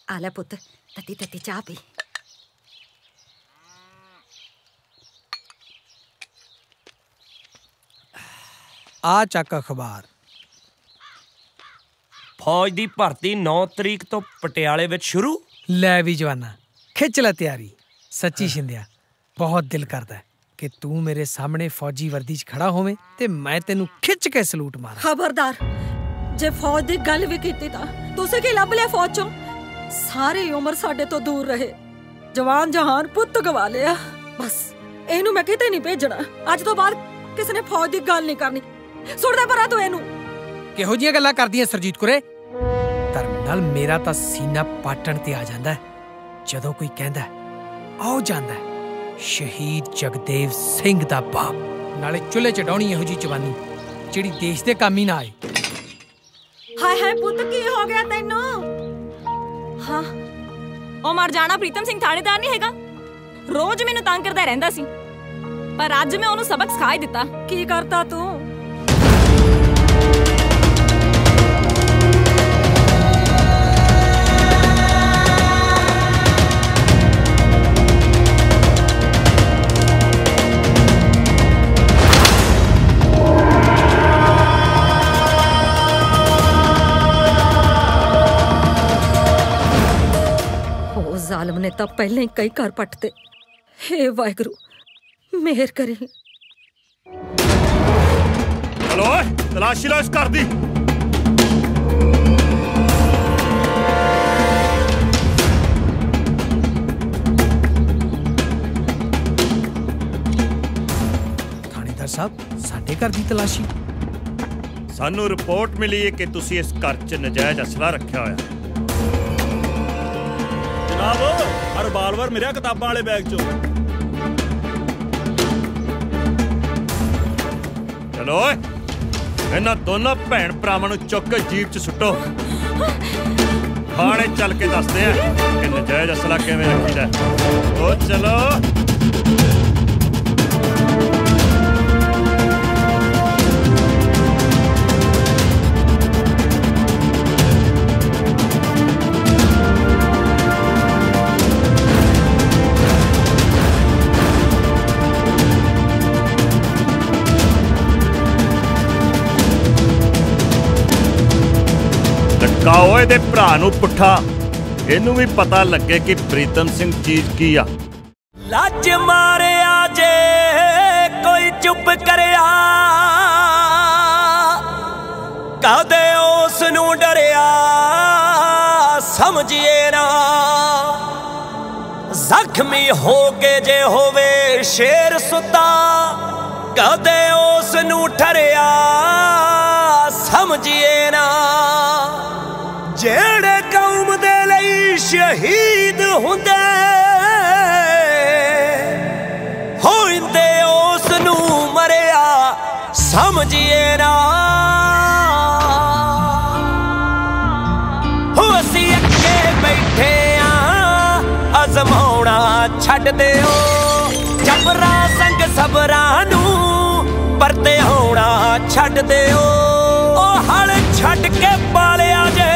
आ ले पुत, तती तती चाह पी। आ चक अखबार। फौज दी भर्ती 9 तरीक तो पटियाले विच शुरू। लै भी जवाना खिच लै तैयारी। सच्ची शिंदिया बहुत दिल करदा है कि तू मेरे सामने फौजी वर्दी च खड़ा होवे ते मैं तेनू खिच के सलूट मारा। खबरदार जे फौज दी गल भी कीती तां तुसीं की लभ लिया फौज चों? सारी उम्र साडे तो दूर रहे, जवान जहान पुत्त गवा लिया। बस इहनू मैं किते नहीं भेजना। अज तो बाद किसी ने फौज दी गल नहीं करनी। सुणदा परा तू इहनू किहो जिहियां गल्लां करदी है सरजीत कुरे? धर्म नाल मेरा तां सीना पाटण ते आ जांदा है जदों कोई कहंदा आओ जांदा है शहीद जगदेव सिंह दा बाप। नाले चुल्हे चढ़ाउणी इहो जी जवानी जिहड़ी देश दे काम ही ना आए। हाय हाय पुत्त की हो गया तैनू? हाँ ओ मर जाना प्रीतम सिंह थानेदार नहीं हैगा। रोज मैनू तंग करदा रहिंदा सी, पर अज मैं ओनू सबक सिखा ही दिता। की करता तू? जालिम ने तो पहले ही कई घर पटते। हे वाहिगुरु मेहर करी। चलो तलाशी लो इस घर दी। थानेदार साहब साडे घर दी तलाशी? सानू रिपोर्ट मिली है कि तुसी इस घर च नजायज असला रखा होया। जनाब रिवाल्वर मिलिया किताबां वाले बैग चो। चलो इन्हां दोनों भैन भरावां नूं चुक के जीप च सुट्टो। थाने चल के दसदे आ कि नजायज असला किवें रखीदा। ओ चलो। लटकाओ इहदे भरा नूं पुट्ठा, इहनूं भी पता लगे कि प्रीतम सिंह चीज की आ। लज मारिया जे कोई चुप करिया, कदे उस नूं डरिया समझिए ना। जख्मी हो के जे होवे शेर सुता, कदे उस नूं ठरिया समझिए ना। जेड़े कौम दे लई शहीद हुंदे होइंदे उस नूं मरिया समझिए ना। हो असी अगे बैठे आ अजमाउणा छड्ड दिओ। जबरा संग सबरा नूं परते होना छड्ड दिओ। ओ हल छड्ड के पालिया जे,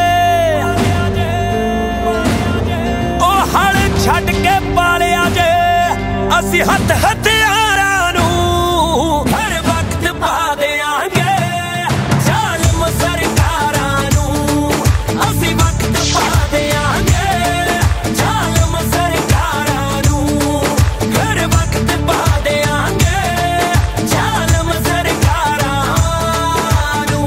छड्ड के पालिया जे असी हथ हथियारां नूं हर वक्त पा देंगे। जालिम सरकारां नूं असी वक्त पा देंगे। जालिम सरकारां नूं हर वक्त पा देंगे। जालिम सरकारां नूं।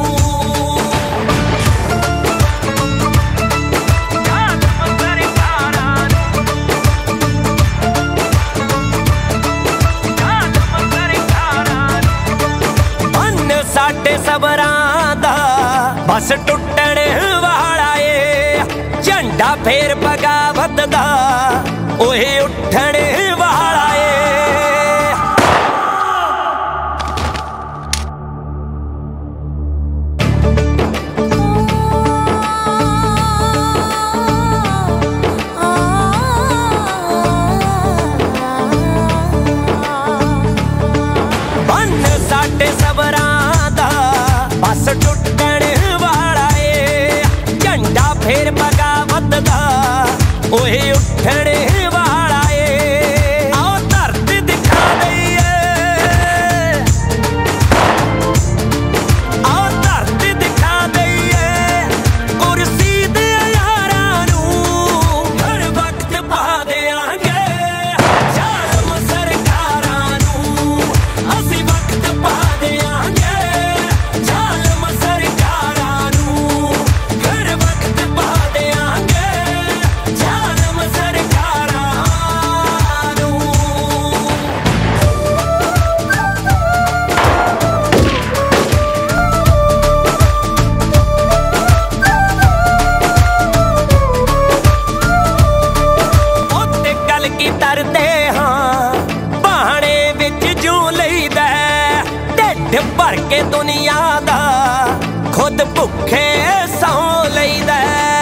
साडे सबरां दा बस टुटण वाला ए। झंडा फेर बगावत दा ओहे उठण वाला ए। बन साडे सबरां बस टुटण वाला ए। झंडा फेर बगावत दा ढिड भर के दुनिया दा खुद भुखे सौ लईदा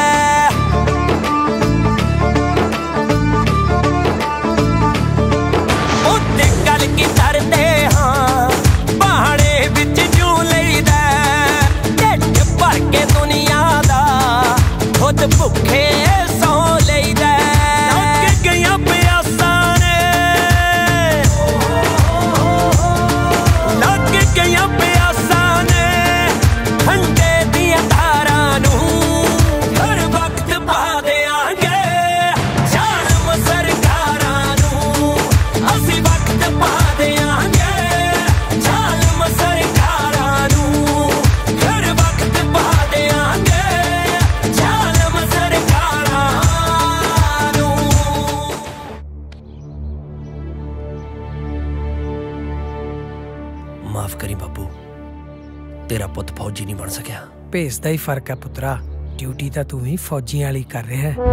उत्ते गल की तरदे हाँ पहाड़े विच जू लईदा ढिड भर के दुनिया दा खुद भुखे सौ लईदा लग गईयां प्यासां ने लग गईयां प्यासां ने ठंडे दियां धारां नूं हर वक्त पा देआंगे जालम सरकारां नूं असीं वक्त पा देआंगे जालम सरकारां नूं हर वक्त पा देआंगे जालम सरकारां नूं। माफ करी बाबू तेरा पुत फौजी नहीं बन सकिया ਭੇਸ ਦਾ ਹੀ ਫਰਕ ਹੈ ਪੁੱਤਰਾ ਡਿਊਟੀ ਤਾਂ ਤੂੰ ਵੀ ਫੌਜੀਆਂ ਵਾਲੀ ਕਰ ਰਿਹਾ ਹੈ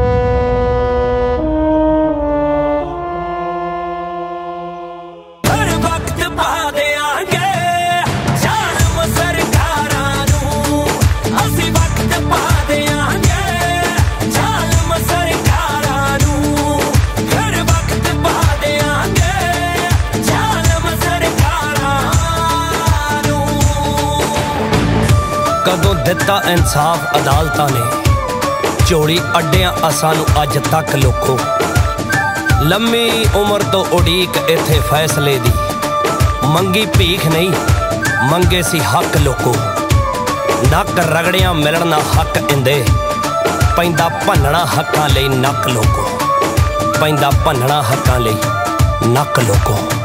हर वक्त पा देआंगे जालम सरकारां नूं असीं वक्त पा देआंगे जालम सरकारां नूं हर वक्त पा देआंगे जालम सरकारां नूं। कदों दिता इंसाफ अदालतां ने चोड़ी अड्डियां असां नूं अज तक लोखो लम्मी उम्र तो उड़ीक इत्थे फैसले दी मंगी भीख नहीं मंगे सी हक लोको नक रगड़ियां मिलना हक इंदे पैंदा भन्नना हक्कां लई नक लोको पैंदा भन्नना हक्कां लई नक लोको।